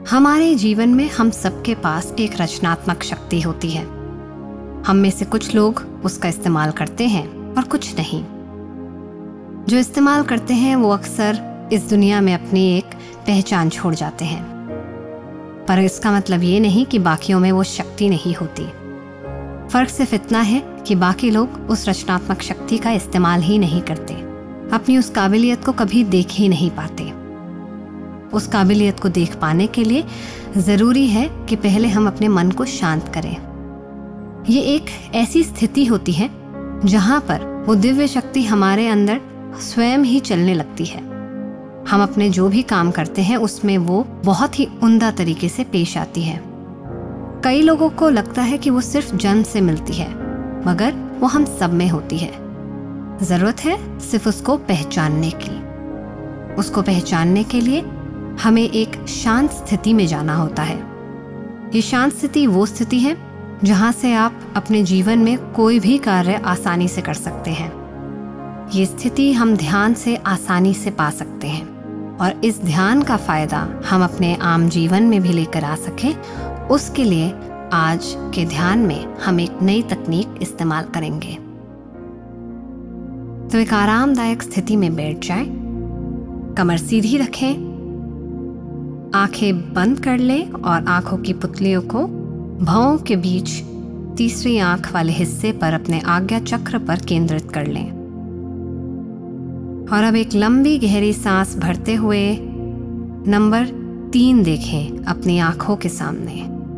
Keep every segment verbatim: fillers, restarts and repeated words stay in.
हमारे जीवन में हम सबके पास एक रचनात्मक शक्ति होती है। हम में से कुछ लोग उसका इस्तेमाल करते हैं और कुछ नहीं। जो इस्तेमाल करते हैं वो अक्सर इस दुनिया में अपनी एक पहचान छोड़ जाते हैं, पर इसका मतलब ये नहीं कि बाकियों में वो शक्ति नहीं होती। फर्क सिर्फ इतना है कि बाकी लोग उस रचनात्मक शक्ति का इस्तेमाल ही नहीं करते, अपनी उस काबिलियत को कभी देख ही नहीं पाते। उस काबिलियत को देख पाने के लिए ज़रूरी है कि पहले हम अपने मन को शांत करें। ये एक ऐसी स्थिति होती है जहाँ पर वो दिव्य शक्ति हमारे अंदर स्वयं ही चलने लगती है। हम अपने जो भी काम करते हैं उसमें वो बहुत ही उम्दा तरीके से पेश आती है। कई लोगों को लगता है कि वो सिर्फ जन्म से मिलती है, मगर वो हम सब में होती है। ज़रूरत है सिर्फ उसको पहचानने की। उसको पहचानने के लिए हमें एक शांत स्थिति में जाना होता है। ये शांत स्थिति वो स्थिति है जहाँ से आप अपने जीवन में कोई भी कार्य आसानी से कर सकते हैं। ये स्थिति हम ध्यान से आसानी से पा सकते हैं और इस ध्यान का फायदा हम अपने आम जीवन में भी लेकर आ सकें, उसके लिए आज के ध्यान में हम एक नई तकनीक इस्तेमाल करेंगे। तो एक आरामदायक स्थिति में बैठ जाएं, कमर सीधी रखें, आंखें बंद कर लें और आंखों की पुतलियों को भौं के बीच तीसरी आंख वाले हिस्से पर अपने आज्ञा चक्र पर केंद्रित कर लें। और अब एक लंबी गहरी सांस भरते हुए नंबर तीन देखें अपनी आंखों के सामने।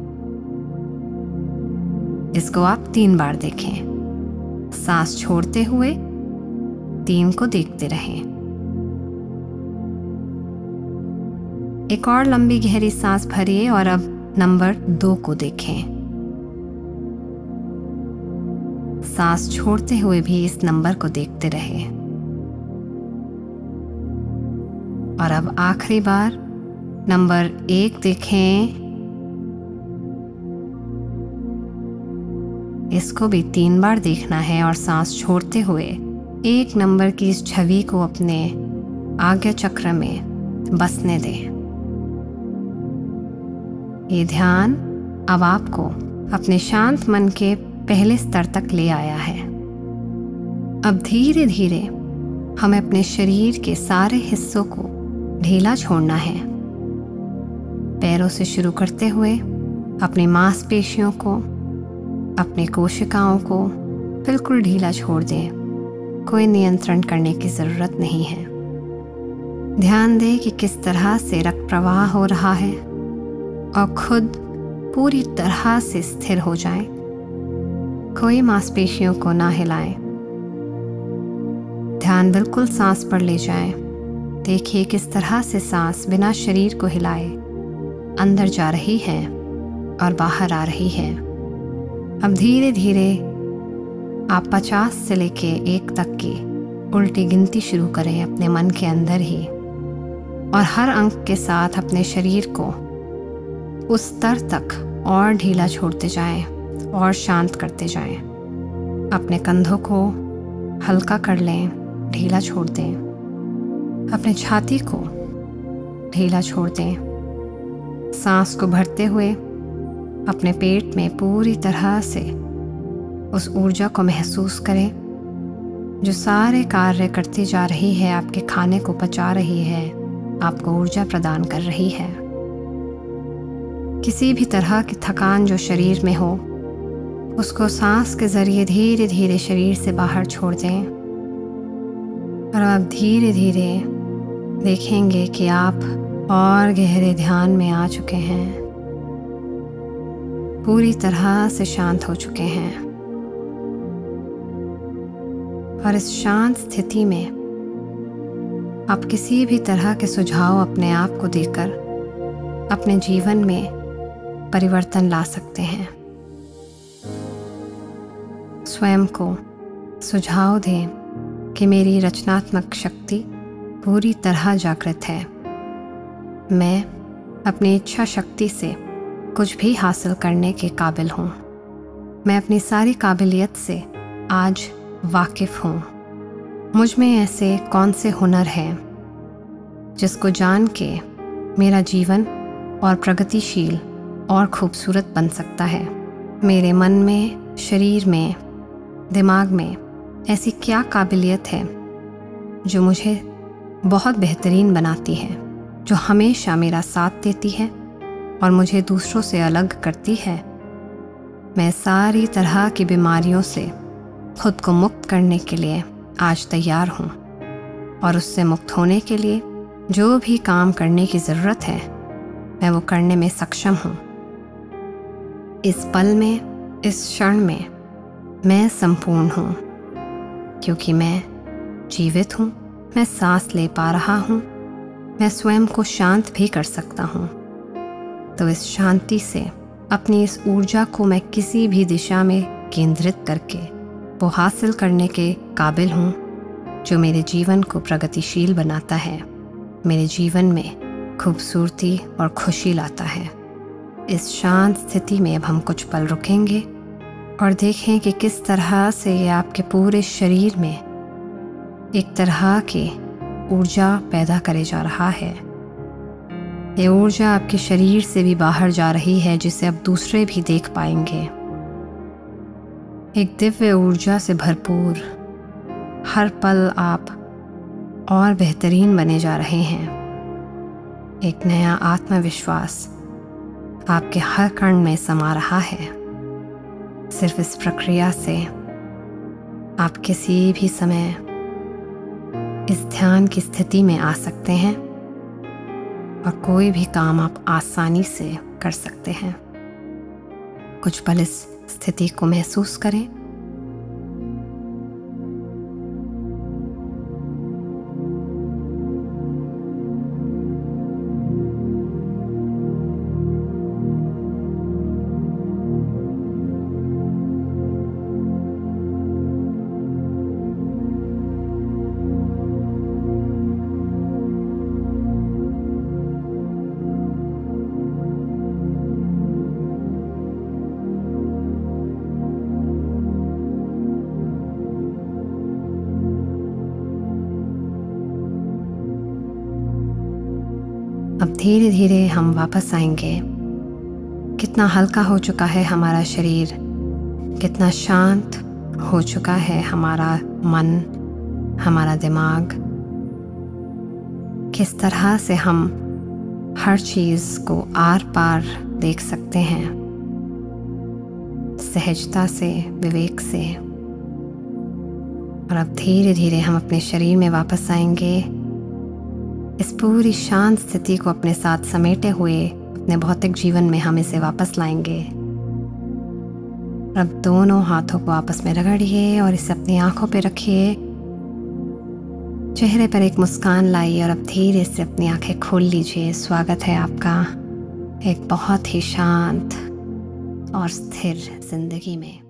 इसको आप तीन बार देखें। सांस छोड़ते हुए तीन को देखते रहें। एक और लंबी गहरी सांस भरिए और अब नंबर दो को देखें। सांस छोड़ते हुए भी इस नंबर को देखते रहें। और अब आखिरी बार नंबर एक देखें। इसको भी तीन बार देखना है और सांस छोड़ते हुए एक नंबर की इस छवि को अपने आज्ञा चक्र में बसने दें। ये ध्यान अब आपको अपने शांत मन के पहले स्तर तक ले आया है। अब धीरे धीरे हमें अपने शरीर के सारे हिस्सों को ढीला छोड़ना है। पैरों से शुरू करते हुए अपनी मांसपेशियों को, अपनी कोशिकाओं को बिल्कुल ढीला छोड़ दें। कोई नियंत्रण करने की ज़रूरत नहीं है। ध्यान दें कि किस तरह से रक्त प्रवाह हो रहा है और खुद पूरी तरह से स्थिर हो जाएं। कोई मांसपेशियों को ना हिलाएं। ध्यान बिल्कुल सांस पर ले जाएं। देखिए किस तरह से सांस बिना शरीर को हिलाए अंदर जा रही है और बाहर आ रही है। अब धीरे धीरे आप पचास से लेके एक तक की उल्टी गिनती शुरू करें अपने मन के अंदर ही, और हर अंक के साथ अपने शरीर को उस स्तर तक और ढीला छोड़ते जाएं और शांत करते जाएं। अपने कंधों को हल्का कर लें, ढीला छोड़ दें। अपने छाती को ढीला छोड़ दें। सांस को भरते हुए अपने पेट में पूरी तरह से उस ऊर्जा को महसूस करें जो सारे कार्य करती जा रही है, आपके खाने को पचा रही है, आपको ऊर्जा प्रदान कर रही है। किसी भी तरह की थकान जो शरीर में हो उसको सांस के जरिए धीरे धीरे शरीर से बाहर छोड़ दें। और आप धीरे धीरे देखेंगे कि आप और गहरे ध्यान में आ चुके हैं, पूरी तरह से शांत हो चुके हैं। और इस शांत स्थिति में आप किसी भी तरह के सुझाव अपने आप को देकर अपने जीवन में परिवर्तन ला सकते हैं। स्वयं को सुझाव दें कि मेरी रचनात्मक शक्ति पूरी तरह जागृत है। मैं अपनी इच्छा शक्ति से कुछ भी हासिल करने के काबिल हूँ। मैं अपनी सारी काबिलियत से आज वाकिफ़ हूँ। मुझ में ऐसे कौन से हुनर हैं जिसको जान के मेरा जीवन और प्रगतिशील और खूबसूरत बन सकता है। मेरे मन में, शरीर में, दिमाग में ऐसी क्या काबिलियत है जो मुझे बहुत बेहतरीन बनाती है, जो हमेशा मेरा साथ देती है और मुझे दूसरों से अलग करती है। मैं सारी तरह की बीमारियों से खुद को मुक्त करने के लिए आज तैयार हूँ और उससे मुक्त होने के लिए जो भी काम करने की ज़रूरत है मैं वो करने में सक्षम हूँ। इस पल में, इस क्षण में मैं संपूर्ण हूँ, क्योंकि मैं जीवित हूँ, मैं सांस ले पा रहा हूँ, मैं स्वयं को शांत भी कर सकता हूँ। तो इस शांति से अपनी इस ऊर्जा को मैं किसी भी दिशा में केंद्रित करके वो हासिल करने के काबिल हूँ जो मेरे जीवन को प्रगतिशील बनाता है, मेरे जीवन में खूबसूरती और खुशी लाता है। इस शांत स्थिति में अब हम कुछ पल रुकेंगे और देखें कि किस तरह से ये आपके पूरे शरीर में एक तरह की ऊर्जा पैदा करे जा रहा है। ये ऊर्जा आपके शरीर से भी बाहर जा रही है, जिसे अब दूसरे भी देख पाएंगे। एक दिव्य ऊर्जा से भरपूर हर पल आप और बेहतरीन बने जा रहे हैं। एक नया आत्मविश्वास आपके हर कण में समा रहा है। सिर्फ इस प्रक्रिया से आप किसी भी समय इस ध्यान की स्थिति में आ सकते हैं और कोई भी काम आप आसानी से कर सकते हैं। कुछ पल इस स्थिति को महसूस करें। अब धीरे धीरे हम वापस आएंगे। कितना हल्का हो चुका है हमारा शरीर, कितना शांत हो चुका है हमारा मन, हमारा दिमाग। किस तरह से हम हर चीज़ को आर पार देख सकते हैं, सहजता से, विवेक से। और अब धीरे धीरे हम अपने शरीर में वापस आएंगे, इस पूरी शांत स्थिति को अपने साथ समेटे हुए अपने भौतिक जीवन में हम इसे वापस लाएंगे। अब दोनों हाथों को आपस में रगड़िए और इसे अपनी आंखों पे रखिए। चेहरे पर एक मुस्कान लाइए और अब धीरे से अपनी आंखें खोल लीजिए। स्वागत है आपका एक बहुत ही शांत और स्थिर जिंदगी में।